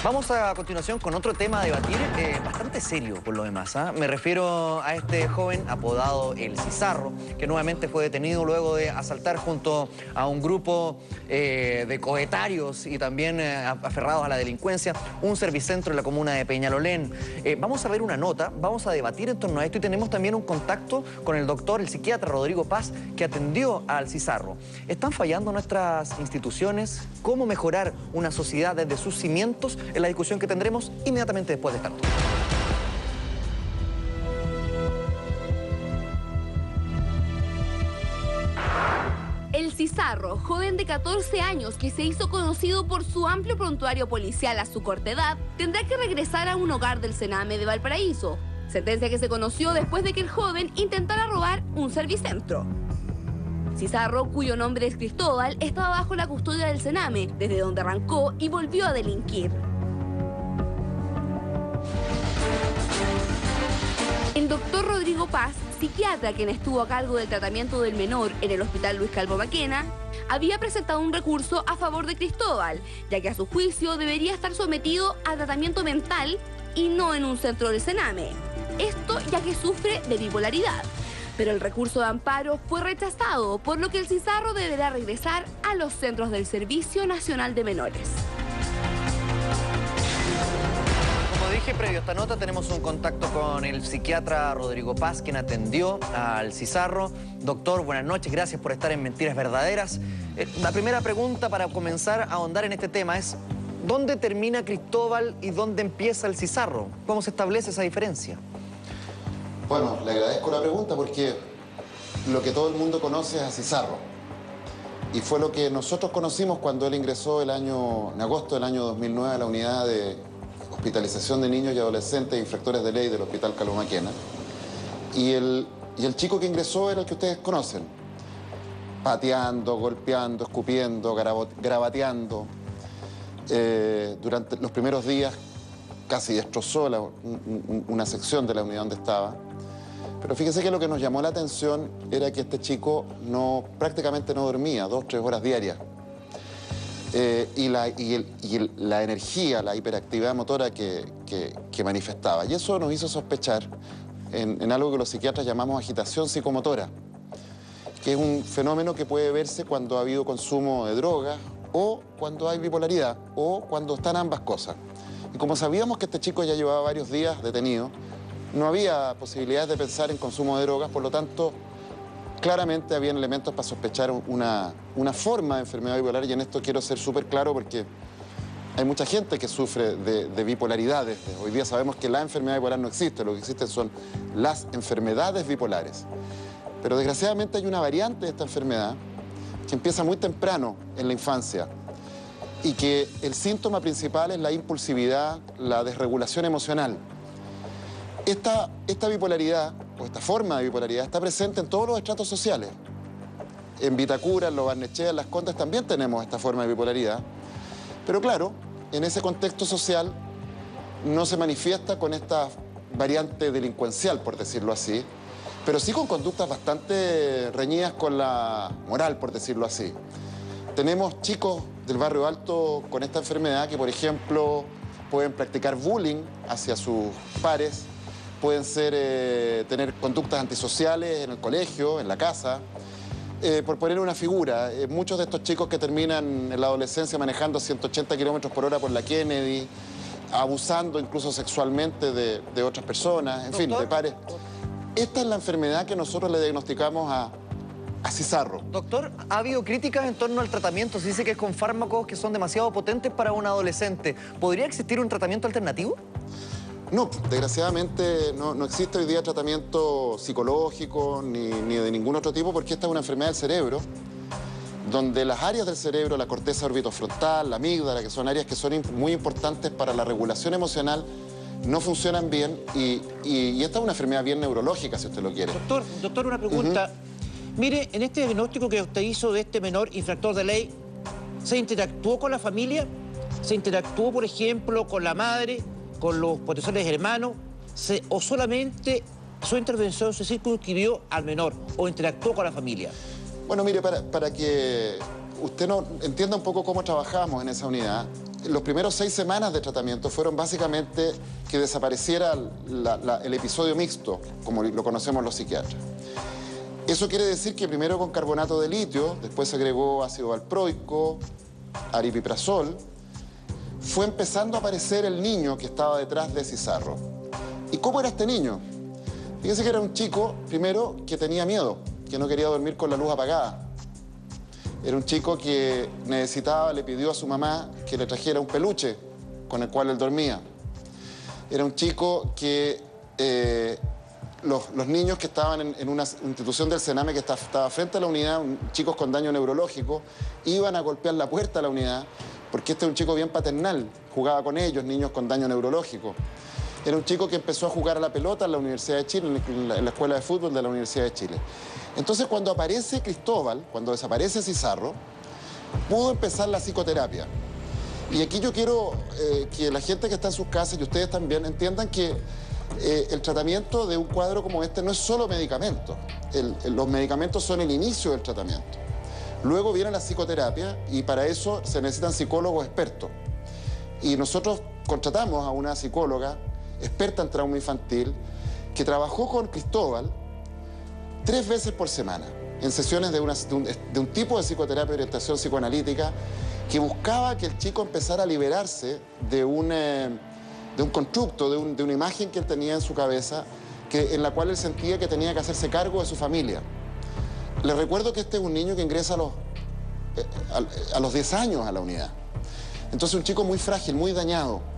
Vamos a continuación con otro tema a debatir, bastante serio por lo demás. Me refiero a este joven apodado El Cizarro, que nuevamente fue detenido luego de asaltar junto a un grupo de coetarios y también aferrados a la delincuencia un servicentro en la comuna de Peñalolén. Vamos a ver una nota, vamos a debatir en torno a esto y tenemos también un contacto con el doctor, el psiquiatra Rodrigo Paz, que atendió al Cizarro. ¿Están fallando nuestras instituciones? ¿Cómo mejorar una sociedad desde sus cimientos? En la discusión que tendremos inmediatamente después de esta nota. El Cizarro, joven de 14 años que se hizo conocido por su amplio prontuario policial a su corta edad, tendrá que regresar a un hogar del Sename de Valparaíso. Sentencia que se conoció después de que el joven intentara robar un servicentro. Cizarro, cuyo nombre es Cristóbal, estaba bajo la custodia del Sename, desde donde arrancó y volvió a delinquir. El doctor Rodrigo Paz, psiquiatra quien estuvo a cargo del tratamiento del menor en el Hospital Luis Calvo Maquena, había presentado un recurso a favor de Cristóbal, ya que a su juicio debería estar sometido a tratamiento mental y no en un centro del Sename. Esto ya que sufre de bipolaridad. Pero el recurso de amparo fue rechazado, por lo que el Cizarro deberá regresar a los centros del Servicio Nacional de Menores. Como dije previo a esta nota, tenemos un contacto con el psiquiatra Rodrigo Paz, quien atendió al Cizarro. Doctor, buenas noches, gracias por estar en Mentiras Verdaderas. La primera pregunta para comenzar a ahondar en este tema es: ¿dónde termina Cristóbal y dónde empieza el Cizarro? ¿Cómo se establece esa diferencia? Bueno, le agradezco la pregunta porque lo que todo el mundo conoce es a Cizarro. Y fue lo que nosotros conocimos cuando él ingresó en agosto del año 2009 a la unidad de hospitalización de niños y adolescentes infractores de ley del Hospital Calvo Maquena. Y el chico que ingresó era el que ustedes conocen. Pateando, golpeando, escupiendo, gravateando. Durante los primeros días casi destrozó una sección de la unidad donde estaba. Pero fíjese que lo que nos llamó la atención era que este chico prácticamente no dormía, 2 o 3 horas diarias. Y la energía, la hiperactividad motora que manifestaba. Y eso nos hizo sospechar en algo que los psiquiatras llamamos agitación psicomotora, que es un fenómeno que puede verse cuando ha habido consumo de drogas o cuando hay bipolaridad o cuando están ambas cosas. Y como sabíamos que este chico ya llevaba varios días detenido, no había posibilidades de pensar en consumo de drogas, por lo tanto, claramente habían elementos para sospechar una forma de enfermedad bipolar, y en esto quiero ser súper claro porque hay mucha gente que sufre de bipolaridades. Hoy día sabemos que la enfermedad bipolar no existe, lo que existen son las enfermedades bipolares. Pero desgraciadamente hay una variante de esta enfermedad que empieza muy temprano en la infancia y que el síntoma principal es la impulsividad, la desregulación emocional. Esta bipolaridad, o esta forma de bipolaridad, está presente en todos los estratos sociales. En Vitacura, en Lo Barnechea, en Las Condes también tenemos esta forma de bipolaridad. Pero claro, en ese contexto social no se manifiesta con esta variante delincuencial, por decirlo así, pero sí con conductas bastante reñidas con la moral, por decirlo así. Tenemos chicos del barrio alto con esta enfermedad que, por ejemplo, pueden practicar bullying hacia sus pares, pueden tener conductas antisociales en el colegio, en la casa. Por poner una figura, muchos de estos chicos que terminan en la adolescencia manejando 180 kilómetros por hora por la Kennedy, abusando incluso sexualmente de otras personas, en fin, de pares. Esta es la enfermedad que nosotros le diagnosticamos a Cizarro. Doctor, ha habido críticas en torno al tratamiento. Se dice que es con fármacos que son demasiado potentes para un adolescente. ¿Podría existir un tratamiento alternativo? No, desgraciadamente no existe hoy día tratamiento psicológico ni de ningún otro tipo, porque esta es una enfermedad del cerebro, donde las áreas del cerebro, la corteza orbitofrontal, la amígdala, que son áreas que son muy importantes para la regulación emocional, no funcionan bien y esta es una enfermedad bien neurológica, si usted lo quiere. Doctor, una pregunta. Mire, en este diagnóstico que usted hizo de este menor infractor de ley, ¿se interactuó con la familia? ¿Se interactuó, por ejemplo, con la madre, con los potenciales hermanos? ¿O solamente su intervención se circunscribió al menor o interactuó con la familia? Bueno, mire, para que usted entienda un poco cómo trabajamos en esa unidad, los primeros 6 semanas de tratamiento fueron básicamente que desapareciera el episodio mixto, como lo conocemos los psiquiatras. Eso quiere decir que primero con carbonato de litio, después se agregó ácido valproico, aripiprazol, fue empezando a aparecer el niño que estaba detrás de Cizarro. ¿Y cómo era este niño? Fíjense que era un chico, primero, que tenía miedo, que no quería dormir con la luz apagada. Era un chico que le pidió a su mamá que le trajera un peluche con el cual él dormía. Era un chico que los niños que estaban en una institución del Sename que estaba frente a la unidad, chicos con daño neurológico, iban a golpear la puerta de la unidad, porque este es un chico bien paternal, jugaba con ellos, niños con daño neurológico. Era un chico que empezó a jugar a la pelota en la Universidad de Chile, en la escuela de fútbol de la Universidad de Chile. Entonces, cuando aparece Cristóbal, cuando desaparece Cizarro, pudo empezar la psicoterapia. Y aquí yo quiero que la gente que está en sus casas y ustedes también entiendan que el tratamiento de un cuadro como este no es solo medicamento. Los medicamentos son el inicio del tratamiento. Luego viene la psicoterapia y para eso se necesitan psicólogos expertos. Y nosotros contratamos a una psicóloga experta en trauma infantil que trabajó con Cristóbal 3 veces por semana en sesiones de un tipo de psicoterapia de orientación psicoanalítica que buscaba que el chico empezara a liberarse de un constructo, de una imagen que él tenía en su cabeza en la cual él sentía que tenía que hacerse cargo de su familia. Les recuerdo que este es un niño que ingresa a los 10 años a la unidad. Entonces un chico muy frágil, muy dañado.